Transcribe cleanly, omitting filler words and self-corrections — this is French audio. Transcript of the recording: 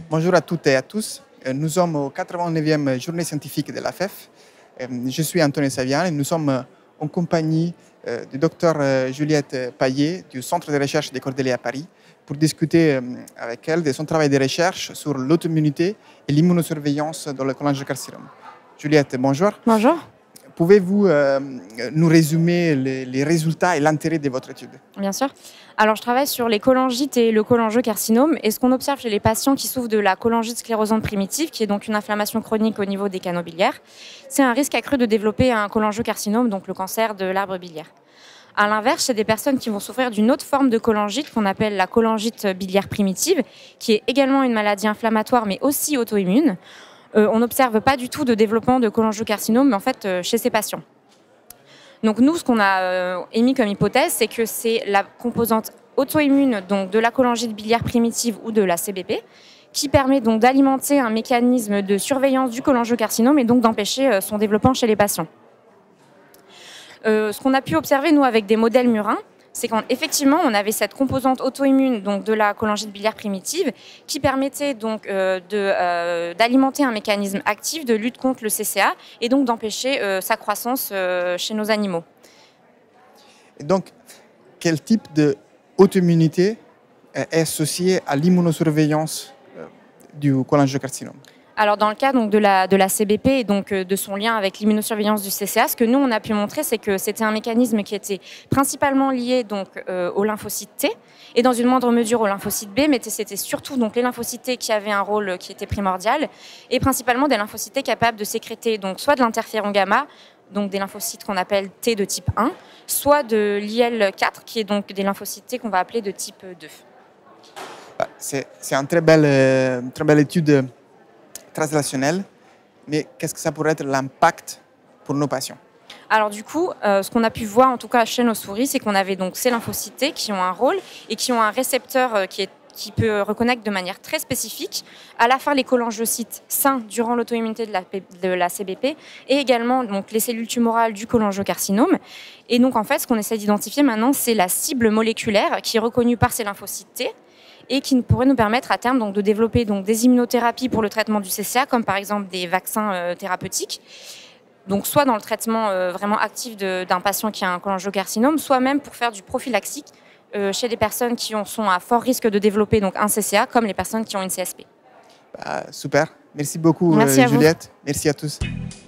Bonjour à toutes et à tous. Nous sommes au 89e journée scientifique de la FEF. Je suis Antonio Savian et nous sommes en compagnie du docteur Juliette Payet du Centre de recherche des Cordeliers à Paris pour discuter avec elle de son travail de recherche sur l'autoimmunité et l'immunosurveillance dans le cholangiocarcinome. Juliette, bonjour. Bonjour. Pouvez-vous nous résumer les résultats et l'intérêt de votre étude? Bien sûr. Alors, je travaille sur les cholangites et le cholangiocarcinome. Et ce qu'on observe chez les patients qui souffrent de la cholangite sclérosante primitive, qui est donc une inflammation chronique au niveau des canaux biliaires, c'est un risque accru de développer un cholangiocarcinome, donc le cancer de l'arbre biliaire. À l'inverse, chez des personnes qui vont souffrir d'une autre forme de cholangite qu'on appelle la cholangite biliaire primitive, qui est également une maladie inflammatoire mais aussi auto-immune, on n'observe pas du tout de développement de cholangiocarcinome en fait, chez ces patients. Donc nous, ce qu'on a émis comme hypothèse, c'est que c'est la composante auto-immune donc de la cholangite biliaire primitive ou de la CBP qui permet donc d'alimenter un mécanisme de surveillance du cholangiocarcinome et donc d'empêcher son développement chez les patients. Ce qu'on a pu observer, nous, avec des modèles murins, c'est qu'effectivement, on avait cette composante auto-immune donc de la cholangite biliaire primitive qui permettait donc d'alimenter un mécanisme actif de lutte contre le CCA et donc d'empêcher sa croissance chez nos animaux. Et donc, quel type d'auto-immunité est associé à l'immunosurveillance du cholangiocarcinome? Alors dans le cas donc, de la CBP et donc de son lien avec l'immunosurveillance du CCA, ce que nous on a pu montrer, c'est que c'était un mécanisme qui était principalement lié donc aux lymphocytes T et dans une moindre mesure aux lymphocytes B, mais c'était surtout donc les lymphocytes T qui avaient un rôle qui était primordial et principalement des lymphocytes T capables de sécréter donc soit de l'interféron gamma, donc des lymphocytes qu'on appelle T de type 1, soit de l'IL4 qui est donc des lymphocytes T qu'on va appeler de type 2. C'est une très belle étude translationnelle, mais qu'est-ce que ça pourrait être l'impact pour nos patients? Alors du coup, ce qu'on a pu voir en tout cas chez nos souris, c'est qu'on avait donc ces lymphocytes T qui ont un rôle et qui ont un récepteur qui peut reconnaître de manière très spécifique à la fois les cholangiocytes sains durant l'auto-immunité de la CBP et également donc, les cellules tumorales du cholangiocarcinome. Et donc en fait, ce qu'on essaie d'identifier maintenant, c'est la cible moléculaire qui est reconnue par ces lymphocytes T et qui pourrait nous permettre à terme donc, de développer donc, des immunothérapies pour le traitement du CCA, comme par exemple des vaccins thérapeutiques, donc soit dans le traitement vraiment actif d'un patient qui a un cholangiocarcinome, soit même pour faire du prophylaxique chez des personnes qui sont à fort risque de développer donc, un CCA, comme les personnes qui ont une CSP. Super, merci beaucoup merci Juliette, merci à tous.